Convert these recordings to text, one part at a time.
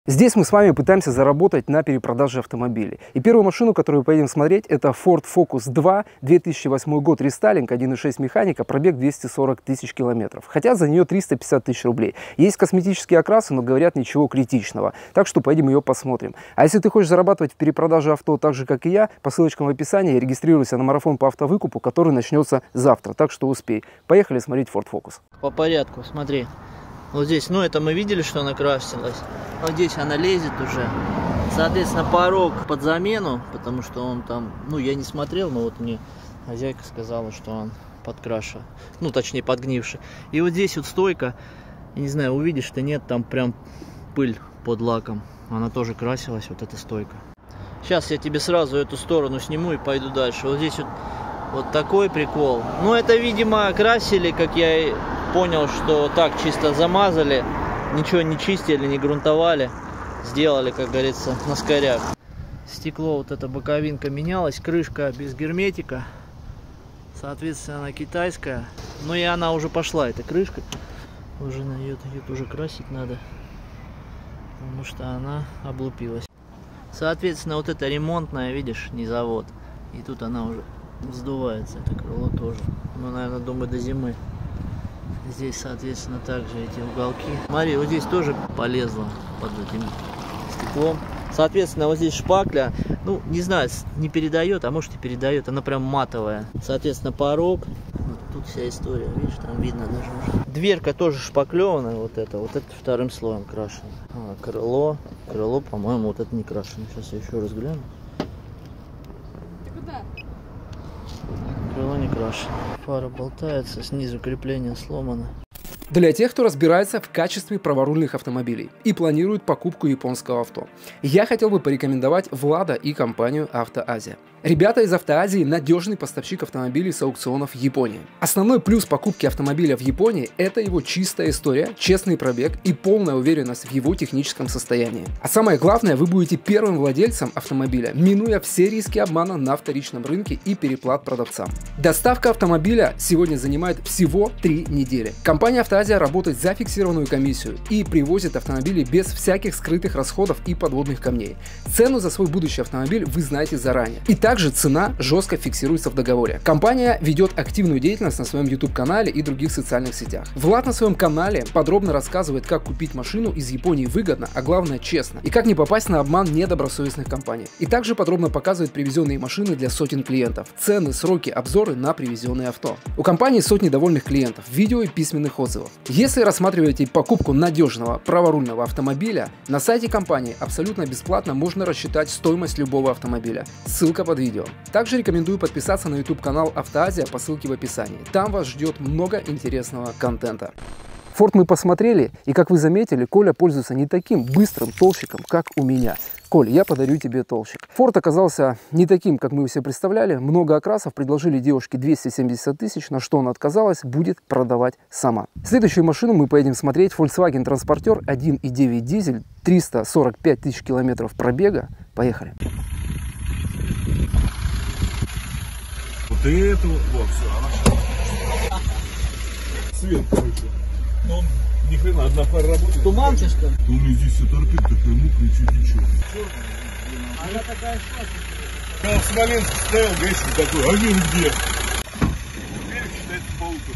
Здесь мы с вами пытаемся заработать на перепродаже автомобилей. И первую машину, которую поедем смотреть, это Ford Focus 2, 2008 год, рестайлинг, 1.6 механика, пробег 240 тысяч километров. Хотя за нее 350 тысяч рублей. Есть косметические окрасы, но говорят ничего критичного. Так что поедем ее посмотрим. А если ты хочешь зарабатывать в перепродаже авто так же, как и я, по ссылочкам в описании регистрируйся на марафон по автовыкупу, который начнется завтра. Так что успей. Поехали смотреть Ford Focus. По порядку, смотри. Вот здесь, ну это мы видели, что она красилась. Вот здесь она лезет уже. Соответственно, порог под замену, потому что он там, ну я не смотрел, но вот мне хозяйка сказала, что он подкрашен. Ну точнее подгнивший. И вот здесь вот стойка, я не знаю, увидишь ты, нет, там прям пыль под лаком. Она тоже красилась, вот эта стойка. Сейчас я тебе сразу эту сторону сниму и пойду дальше. Вот здесь вот такой прикол. Ну это, видимо, красили, как я понял, что так чисто замазали, ничего не чистили, не грунтовали, сделали, как говорится, на скоряк. Стекло, вот эта боковинка менялась, крышка без герметика, соответственно она китайская, но и она уже пошла, эта крышка, уже на ее тоже красить надо, потому что она облупилась. Соответственно, вот это ремонтная, видишь, не завод, и тут она уже вздувается, это крыло тоже, ну, наверное, думаю, до зимы. Здесь, соответственно, также эти уголки. Смотри, вот здесь тоже полезла под этим стеклом. Соответственно, вот здесь шпакля, ну, не знаю, не передает, а может и передает. Она прям матовая. Соответственно, порог. Вот тут вся история, видишь, там видно даже уже. Дверка тоже шпаклеванная, вот это вторым слоем крашено. Крыло, по-моему, вот это не крашено. Сейчас я еще раз гляну. Крыло не крашено. Фара болтается, снизу крепление сломано. Для тех, кто разбирается в качестве праворульных автомобилей и планирует покупку японского авто, я хотел бы порекомендовать Влада и компанию «АвтоАзия». Ребята из «АвтоАзии» – надежный поставщик автомобилей с аукционов в Японии. Основной плюс покупки автомобиля в Японии – это его чистая история, честный пробег и полная уверенность в его техническом состоянии. А самое главное, вы будете первым владельцем автомобиля, минуя все риски обмана на вторичном рынке и переплат продавцам. Доставка автомобиля сегодня занимает всего 3 недели. Компания «АвтоАзия» работает за фиксированную комиссию и привозит автомобили без всяких скрытых расходов и подводных камней. Цену за свой будущий автомобиль вы знаете заранее. И также цена жестко фиксируется в договоре. Компания ведет активную деятельность на своем YouTube-канале и других социальных сетях. Влад на своем канале подробно рассказывает, как купить машину из Японии выгодно, а главное честно, и как не попасть на обман недобросовестных компаний. И также подробно показывает привезенные машины для сотен клиентов, цены, сроки, обзоры на привезенные авто. У компании сотни довольных клиентов, видео и письменных отзывов. Если рассматриваете покупку надежного праворульного автомобиля, на сайте компании абсолютно бесплатно можно рассчитать стоимость любого автомобиля. Ссылка под видео. Также рекомендую подписаться на YouTube канал «АвтоАзия» по ссылке в описании. Там вас ждет много интересного контента. Ford мы посмотрели, и как вы заметили, Коля пользуется не таким быстрым толщиком, как у меня. Коль, я подарю тебе толщик. Ford оказался не таким, как мы себе представляли. Много окрасов, предложили девушке 270 тысяч, на что она отказалась, будет продавать сама. Следующую машину мы поедем смотреть. Volkswagen Transporter 1.9 дизель, 345 тысяч километров пробега. Поехали. Вот это вот все, она свет, короче. Ну, ни хрена, одна пара работает. Туманчишка? У меня здесь все торпит, такая мокрая, чуть ничего. Она такая шла. Я в Смоленске стоял, гаишник такой, а вин где? Теперь считается полуторкой.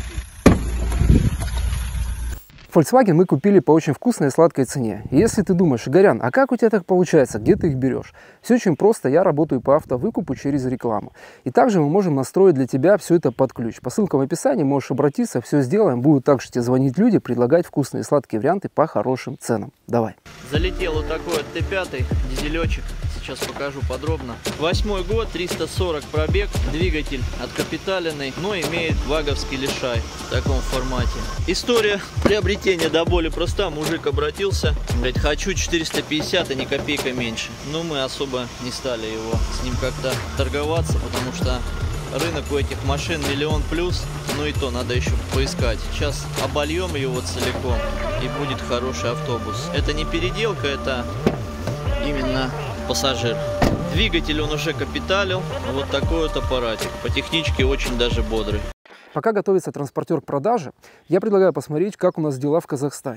Volkswagen мы купили по очень вкусной и сладкой цене. И если ты думаешь, Игорян, а как у тебя так получается, где ты их берешь? Все очень просто, я работаю по автовыкупу через рекламу. И также мы можем настроить для тебя все это под ключ. По ссылкам в описании можешь обратиться, все сделаем. Будут также тебе звонить люди, предлагать вкусные и сладкие варианты по хорошим ценам. Давай. Залетел вот такой вот Т5, дизелечек. Сейчас покажу подробно. 8-й год, 340 пробег, двигатель откапиталенный, но имеет ваговский лишай в таком формате. История приобретения до боли проста. Мужик обратился, говорит, хочу 450 и ни копейка меньше. Но мы особо не стали его с ним как-то торговаться, потому что рынок у этих машин 1 000 000 плюс, ну и то надо еще поискать. Сейчас обольем его целиком и будет хороший автобус. Это не переделка, это именно пассажир. Двигатель он уже капиталил. Вот такой вот аппаратик. По техничке очень даже бодрый. Пока готовится транспортер к продаже, я предлагаю посмотреть, как у нас дела в Казахстане.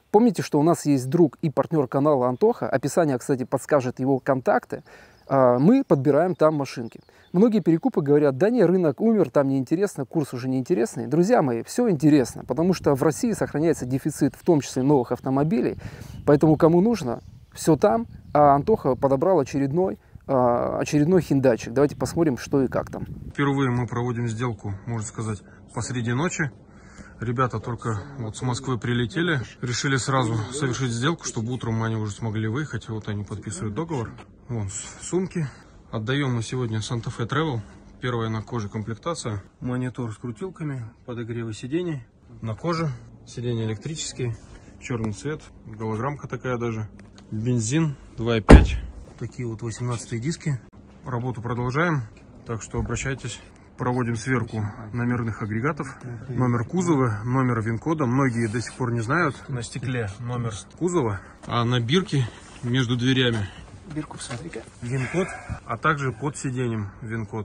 Помните, что у нас есть друг и партнер канала Антоха. Описание, кстати, подскажет его контакты. Мы подбираем там машинки. Многие перекупы говорят, да не, рынок умер, там неинтересно, курс уже неинтересный. Друзья мои, все интересно, потому что в России сохраняется дефицит, в том числе новых автомобилей. Поэтому кому нужно, все там. А Антоха подобрал очередной хиндайчик. Давайте посмотрим, что и как там. Впервые мы проводим сделку, можно сказать, посреди ночи. Ребята только вот с Москвы прилетели, решили сразу совершить сделку, чтобы утром они уже смогли выехать. Вот они подписывают договор. Вон сумки. Отдаем мы сегодня Santa Fe Travel. Первая на коже комплектация. Монитор с крутилками, подогревы сидений. На коже. Сиденья электрические. Черный цвет. Голограммка такая даже. Бензин 2.5. Такие вот 18 диски. Работу продолжаем. Так что обращайтесь. Проводим сверку номерных агрегатов, номер кузова, номер ВИН-кода. Многие до сих пор не знают. На стекле номер кузова, а на бирке между дверями Бирку, смотри-ка. ВИН-код, а также под сиденьем ВИН-код.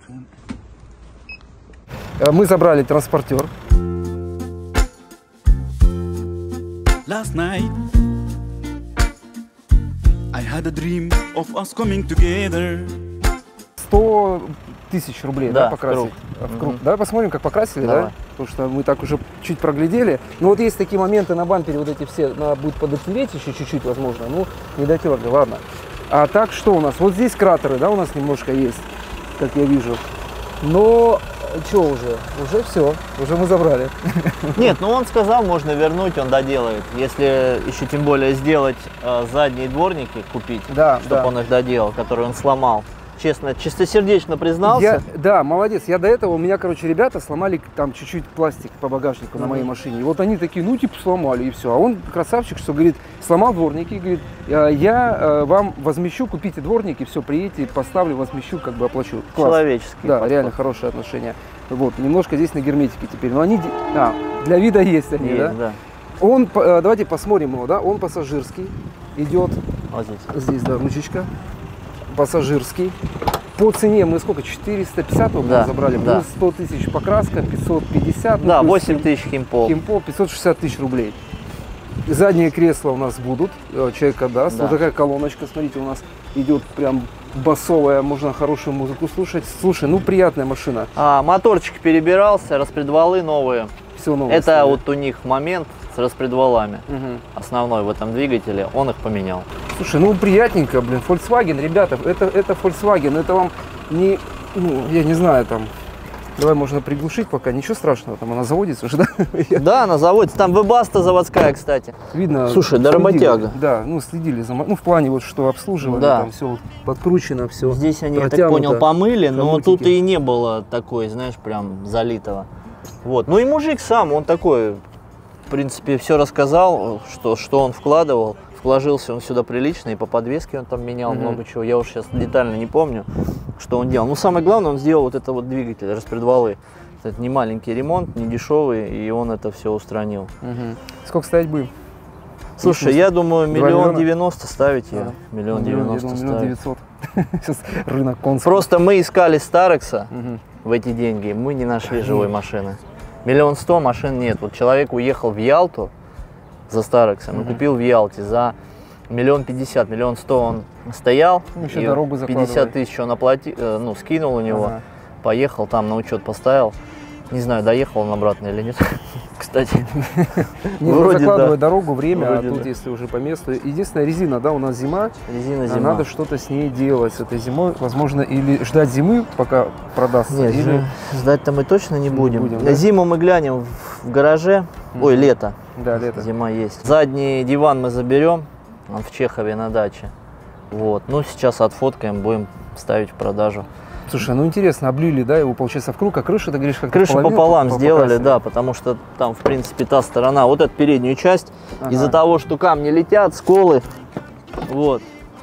Мы забрали транспортер. Last night I had a dream of us coming together. 100 тысяч рублей, да, покрасить? В круг. Давай посмотрим, как покрасили, Давай. да? Потому что мы так уже чуть проглядели. Но вот есть такие моменты на бампере, вот эти все, надо будет подотереть еще чуть-чуть, возможно. Ну, не дотерли, ладно. А так, что у нас? Вот здесь кратеры, да, у нас немножко есть, как я вижу. Но, что уже? Уже все, уже мы забрали. Нет, ну он сказал, можно вернуть, он доделает. Если еще тем более сделать задние дворники, купить, Да, чтобы он их доделал, которые он сломал. Честно, чистосердечно признался. Да, молодец. Я до этого, у меня, короче, ребята сломали там чуть-чуть пластик по багажнику на моей машине. И вот они такие, ну, типа, сломали, и все. А он красавчик, что говорит, сломал дворники, говорит, я вам возмещу, купите дворники, все, приедете, поставлю, возмещу, как бы оплачу. Класс. Человеческий. Да, подход. реально хорошие отношения. Вот, немножко здесь на герметике теперь. Но они, для вида есть они, Есть, да? да. Он, давайте посмотрим его, да, он пассажирский, идет, Вот здесь. здесь, да, ручечка. Пассажирский. По цене мы сколько? 450 Да, забрали, да. плюс 100 тысяч покраска, 550. Да, плюс 8 тысяч химпол. химпол, 560 тысяч рублей. Задние кресла у нас будут, человек отдаст. Да. Вот такая колоночка, смотрите, у нас идет прям басовая, можно хорошую музыку слушать. Слушай, ну приятная машина. Моторчик перебирался, распредвалы новые. Все новое. Это вот у них момент с распредвалами. Угу. Основной в этом двигателе, он их поменял. Слушай, ну приятненько, блин, Volkswagen, ребята, это Volkswagen, это вам не, ну, я не знаю, там, давай можно приглушить пока, ничего страшного, там она заводится уже, да? Да, она заводится, там Webasto заводская, кстати. Видно. Слушай, да, следили, работяга. Да, ну следили за, ну в плане вот что обслуживали, Да. там все подкручено, все. Здесь они, я так понял, помыли, но тут и не было такой, знаешь, прям залитого. Вот, ну и мужик сам, он такой, в принципе, все рассказал, что он вкладывал. Вложился он сюда прилично, и по подвеске он там менял много чего. Я уж сейчас детально не помню, что он делал. Но самое главное, он сделал вот это вот двигатель, распредвалы. Это не маленький ремонт, не дешевый, и он это все устранил. Угу. Сколько ставить будем? Слушай, я думаю, 1 миллиона? 990 ставить ее. 1 990 1 ставить. 900. Сейчас рынок конский. Просто мы искали Старекса Мгм. в эти деньги, мы не нашли живой машины. 1 100 000 машин нет. Вот человек уехал в Ялту за Старексом и купил в Ялте за 1 050 000, 1 100 000 он стоял, Ну, еще и дорогу 50 закладывай. тысяч он оплатил, ну, скинул у него, Ага. поехал там на учет поставил. Не знаю, доехал он обратно или нет. Кстати, Не, вроде закладывай да. дорогу, время, Вроде а тут да. если уже по месту. Единственная резина, да, у нас зима. Резина А зима. надо что-то с ней делать с этой зимой. Возможно, или ждать зимы, пока продастся. Нет, или... ждать-то мы точно не будем. будем, да? Зиму мы глянем в гараже. Ой, лето. Да, лето. Зима есть. Задний диван мы заберем. Он в Чехове на даче. Вот. Ну, сейчас отфоткаем, будем ставить в продажу. Слушай, ну интересно, облили, да, его, получается, в круг, а крыша, ты говоришь, как Крышу пополам сделали, да, потому что там, в принципе, та сторона, вот эту переднюю часть, Ага. из-за того, что камни летят, сколы, вот.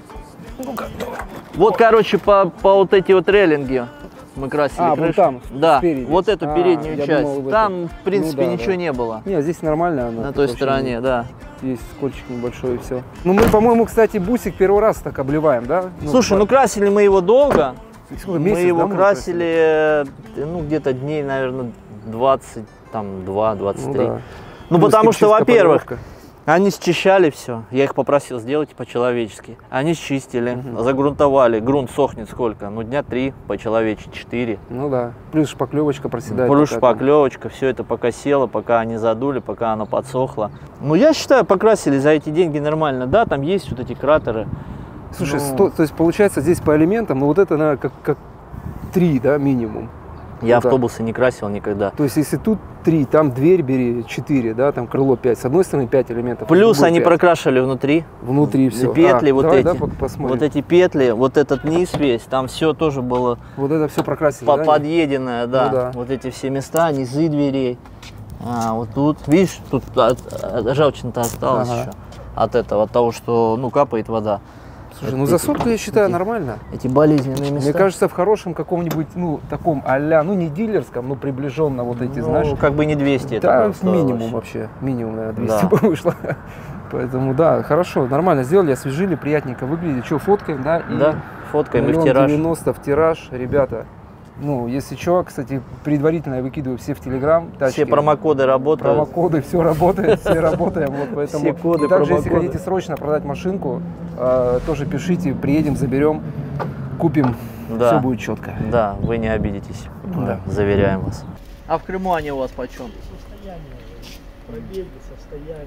Вот, короче, по вот эти вот рейлинги мы красили А, вон крышу. там, да, спереди. вот эту А, переднюю я часть. думал, в Там, в принципе, Ну да, ничего да. не было. Нет, здесь нормально. Она На той вообще стороне, да. Есть скотчик небольшой и все. Ну, мы, по-моему, кстати, бусик первый раз так обливаем, да? Слушай, ну красили мы его долго. сколько, Мы месяц, его да, мы красили, ну, где-то дней, наверное, 22-23. Ну, да. Ну, Плюс потому что, химчистка, во-первых, полировка. Они счищали все. Я их попросил сделать по-человечески. Они счистили, загрунтовали. Грунт сохнет сколько? Ну, дня 3, по-человечески 4. Ну да. Плюс шпаклевочка проседает. Плюс шпаклевочка. Все это пока село, пока они задули, пока оно подсохло. Ну, я считаю, покрасили за эти деньги нормально. Да, там есть вот эти кратеры. Слушай, то есть получается здесь по элементам, ну вот это, наверное, как 3, да, минимум. Я Вот автобусы не красил никогда. То есть если тут 3, там дверь бери 4, да, там крыло 5. С одной стороны 5 элементов. Плюс они 5. прокрашивали внутри. Внутри все. Петли вот давай, эти. Да, посмотрим. Вот эти петли, вот этот низ весь, там все тоже было Вот это все прокрасили, да? подъеденное, да. Ну да. Вот эти все места, низы дверей. Вот тут, видишь, тут ржавчина-то осталась Ага. еще. От этого, от того, что, ну, капает вода. Слушай, ну за сотку я считаю нормально. Эти болезненные места. Мне кажется, в хорошем каком-нибудь, ну, таком а-ля, ну, не дилерском, но приближенно вот эти, ну, знаешь. как бы не 200 Да, это было стоило минимум вообще. вообще. Минимум, наверное, 200 Да. бы вышло. Поэтому, да, хорошо, нормально сделали, освежили, приятненько выглядит. Что, фоткаем, да? И Да, фоткаем и в тираж. 1,90 в тираж, ребята. Ну, если что, кстати, предварительно я выкидываю все в Телеграм. Все промокоды работают. Промокоды, все работает, все работаем. Вот, поэтому. Все коды, и также, если промокоды. хотите срочно продать машинку, тоже пишите, приедем, заберем, купим, Да. все будет четко. Да, вы не обидитесь. Да. Заверяем вас. А в Крыму они у вас почем? Пробеги, состояние.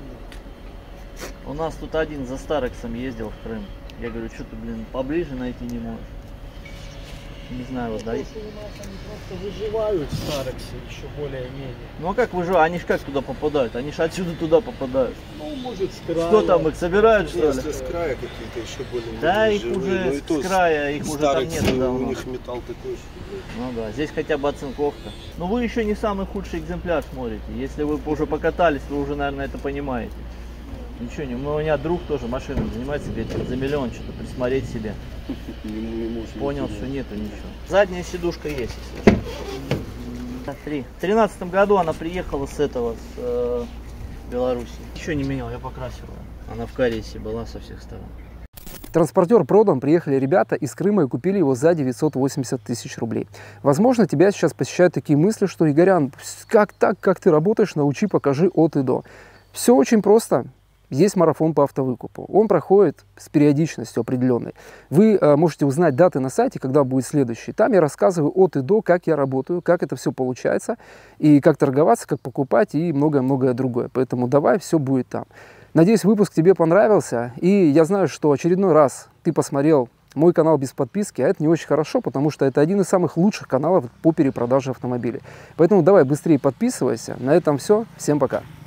У нас тут один за Старексом ездил в Крым. Я говорю, что ты, блин, поближе найти не можешь. Не знаю, вот, да? Если у нас они просто выживают в Старексе еще более-менее. Ну а как выживают? Они ж как туда попадают? Они ж отсюда туда попадают. Ну, может, с края. Что там, их собирают, что ли? Если с края какие-то еще более Да, их живые, уже но и то с края, их уже там Старекс, нет у давно. них металл такой, что... Ну да, здесь хотя бы оцинковка. Но вы еще не самый худший экземпляр смотрите. Если вы уже покатались, вы уже, наверное, это понимаете. Ничего не, у меня друг тоже машиной занимается, говорит, за миллион что-то присмотреть себе. Понял, что нету ничего. Задняя сидушка есть, если что. Смотри, в 2013 году она приехала с этого, с Беларуси. Ничего не менял, я покрасил ее. Она в кариесе была со всех сторон. Транспортер продан, приехали ребята из Крыма и купили его за 980 тысяч рублей. Возможно, тебя сейчас посещают такие мысли, что, Игорян, как так, как ты работаешь, научи, покажи от и до. Все очень просто. Есть марафон по автовыкупу. Он проходит с периодичностью определенной. Вы можете узнать даты на сайте, когда будет следующий. Там я рассказываю от и до, как я работаю, как это все получается, и как торговаться, как покупать и многое-многое другое. Поэтому давай, все будет там. Надеюсь, выпуск тебе понравился. И я знаю, что очередной раз ты посмотрел мой канал без подписки, а это не очень хорошо, потому что это один из самых лучших каналов по перепродаже автомобилей. Поэтому давай быстрее подписывайся. На этом все. Всем пока.